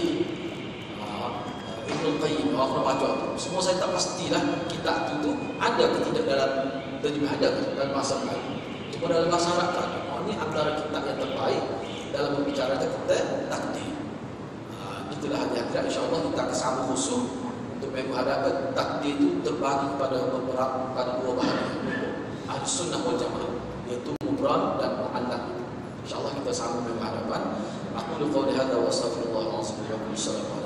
Ibnu Qayyim aku nak baca tu. Semua saya tak pastilah kitab itu tu ada ke tidak dalam terjemah, ada dalam bahasa Melayu. Cuma dalam bahasa Arab tak. Oh, ini antara kitab yang terbaik dalam berbicara tentang takdir. Itulah hadirat, insya-Allah kita akan sambung khusus untuk menghadapkan takdir itu terbagi kepada beberapa pada dua bahagian. Ahli sunnah wal jamaah, iaitu mubram dan mu'allaq. Insya-Allah kita sambung menghadapkan. Aku qul qawli hadza wa astaghfirullah wa atubu ilaih.